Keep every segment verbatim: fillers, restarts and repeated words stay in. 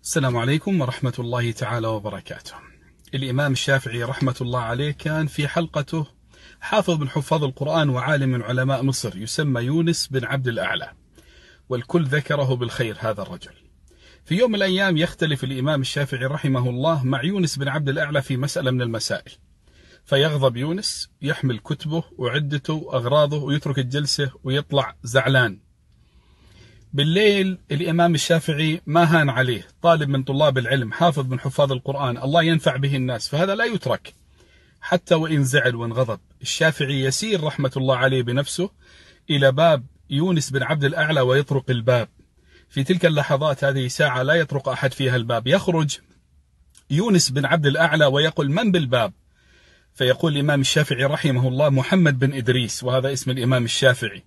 السلام عليكم ورحمة الله تعالى وبركاته. الإمام الشافعي رحمة الله عليه كان في حلقته حافظ من حفاظ القرآن وعالم من علماء مصر يسمى يونس بن عبد الأعلى، والكل ذكره بالخير هذا الرجل. في يوم من الأيام يختلف الإمام الشافعي رحمه الله مع يونس بن عبد الأعلى في مسألة من المسائل، فيغضب يونس، يحمل كتبه وعدته وأغراضه ويترك الجلسة ويطلع زعلان. بالليل الإمام الشافعي ما هان عليه، طالب من طلاب العلم، حافظ من حفاظ القرآن، الله ينفع به الناس، فهذا لا يترك حتى وإن زعل وانغضب. الشافعي يسير رحمة الله عليه بنفسه إلى باب يونس بن عبد الأعلى ويطرق الباب. في تلك اللحظات، هذه ساعة لا يطرق أحد فيها الباب، يخرج يونس بن عبد الأعلى ويقول: من بالباب؟ فيقول الإمام الشافعي رحمه الله: محمد بن إدريس، وهذا اسم الإمام الشافعي.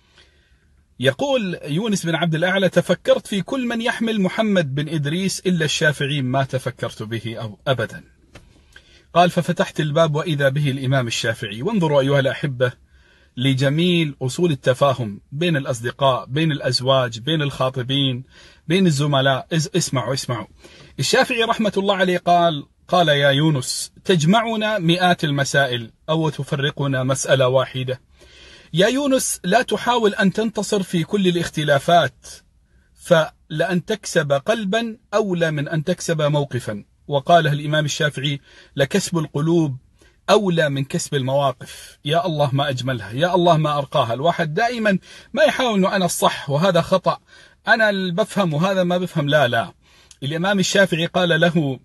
يقول يونس بن عبد الأعلى: تفكرت في كل من يحمل محمد بن إدريس إلا الشافعي، ما تفكرت به أو أبدا. قال: ففتحت الباب وإذا به الإمام الشافعي. وانظروا أيها الأحبة لجميل أصول التفاهم بين الأصدقاء، بين الأزواج، بين الخاطبين، بين الزملاء. اسمعوا اسمعوا الشافعي رحمة الله عليه قال: قال يا يونس، تجمعنا مئات المسائل أو تفرقنا مسألة واحدة. يا يونس، لا تحاول أن تنتصر في كل الاختلافات، فلأن تكسب قلبا أولى من أن تكسب موقفا. وقاله الإمام الشافعي: لكسب القلوب أولى من كسب المواقف. يا الله ما أجملها، يا الله ما أرقاها. الواحد دائما ما يحاول أنه أنا الصح وهذا خطأ، أنا اللي بفهم وهذا ما بفهم. لا لا الإمام الشافعي قال له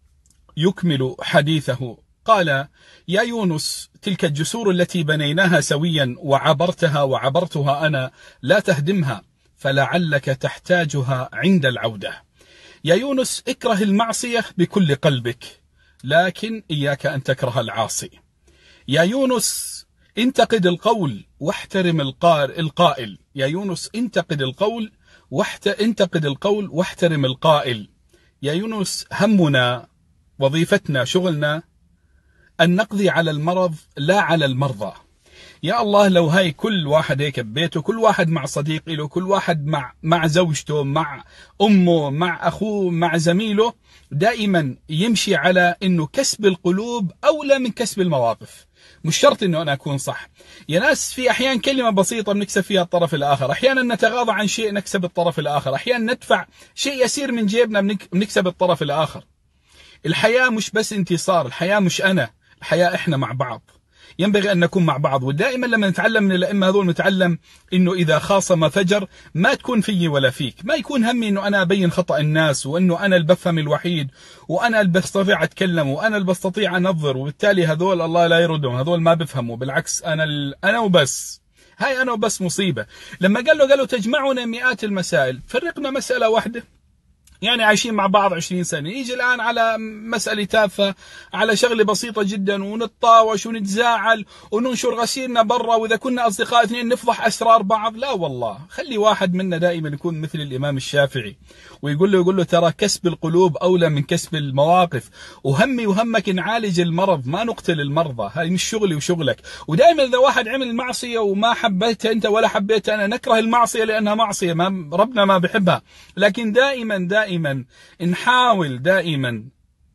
يكمل حديثه، قال: يا يونس، تلك الجسور التي بنيناها سويا وعبرتها وعبرتها أنا، لا تهدمها، فلعلك تحتاجها عند العودة. يا يونس، اكره المعصية بكل قلبك، لكن إياك أن تكره العاصي. يا يونس، انتقد القول واحترم القائل. يا يونس، انتقد القول واحت... انتقد القول واحترم القائل. يا يونس، همنا وظيفتنا شغلنا أن نقضي على المرض لا على المرضى. يا الله لو هاي كل واحد هيك ببيته، كل واحد مع صديق له، كل واحد مع مع زوجته، مع أمه، مع أخوه، مع زميله، دائما يمشي على أنه كسب القلوب أولى من كسب المواقف. مش شرط أنه أنا أكون صح يا ناس، في أحيان كلمة بسيطة بنكسب فيها الطرف الآخر، أحيانا نتغاضى عن شيء نكسب الطرف الآخر، أحيانا ندفع شيء يسير من جيبنا بنكسب الطرف الآخر. الحياة مش بس انتصار، الحياة مش أنا، الحياة إحنا مع بعض، ينبغي أن نكون مع بعض. ودائما لما نتعلم من الأئمة هذول نتعلم إنه إذا خاصم فجر، ما تكون فيي ولا فيك، ما يكون همي إنه أنا أبين خطأ الناس، وإنه أنا اللي بفهم الوحيد، وأنا اللي بستطيع أتكلم، وأنا اللي بستطيع أنظر، وبالتالي هذول الله لا يردهم، هذول ما بفهموا، بالعكس أنا ال... أنا وبس، هاي أنا وبس مصيبة. لما قال له قال له تجمعنا مئات المسائل، فرقنا مسألة واحدة، يعني عايشين مع بعض عشرين سنة، يجي الآن على مسألة تافهة، على شغلة بسيطة جدا، ونتطاوش ونتزاعل وننشر غسيلنا برا، وإذا كنا أصدقاء اثنين نفضح أسرار بعض. لا والله، خلي واحد منا دائما يكون مثل الإمام الشافعي، ويقول له يقول له ترى كسب القلوب أولى من كسب المواقف، وهمي وهمك نعالج المرض ما نقتل المرضى، هاي مش شغلي وشغلك. ودائما إذا واحد عمل معصية وما حبيتها أنت ولا حبيتها أنا، نكره المعصية لأنها معصية، ما ربنا ما بحبها، لكن دائما دائما دائما نحاول دائما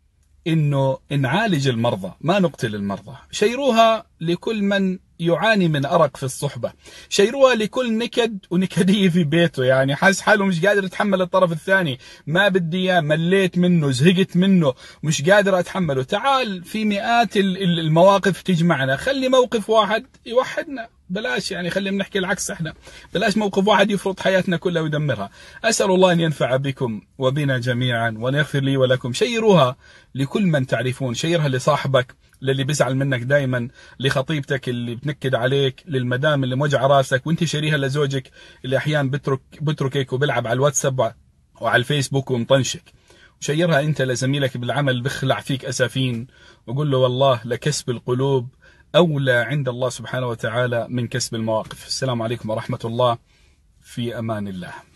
انه نعالج المرضى ما نقتل المرضى. شيروها لكل من يعاني من أرق في الصحبة، شيروها لكل نكد ونكدية في بيته، يعني حاس حاله مش قادر يتحمل الطرف الثاني، ما بدي اياه، مليت منه، زهقت منه، مش قادر أتحمله. تعال في مئات المواقف تجمعنا، خلي موقف واحد يوحدنا، بلاش يعني خلينا نحكي العكس، احنا بلاش موقف واحد يفرض حياتنا كلها ويدمرها. أسأل الله أن ينفع بكم وبنا جميعا وأن يغفر لي ولكم. شيروها لكل من تعرفون، شيرها لصاحبك، للي بيزعل منك دايما، لخطيبتك اللي بتنكد عليك، للمدام اللي موجع راسك، وانت شاريها لزوجك اللي احيانا بترك بتركك وبيلعب على الواتساب وعلى الفيسبوك ومطنشك. وشيرها انت لزميلك بالعمل بخلع فيك اسافين، وقول له والله لكسب القلوب أولى عند الله سبحانه وتعالى من كسب المواقف. السلام عليكم ورحمة الله، في أمان الله.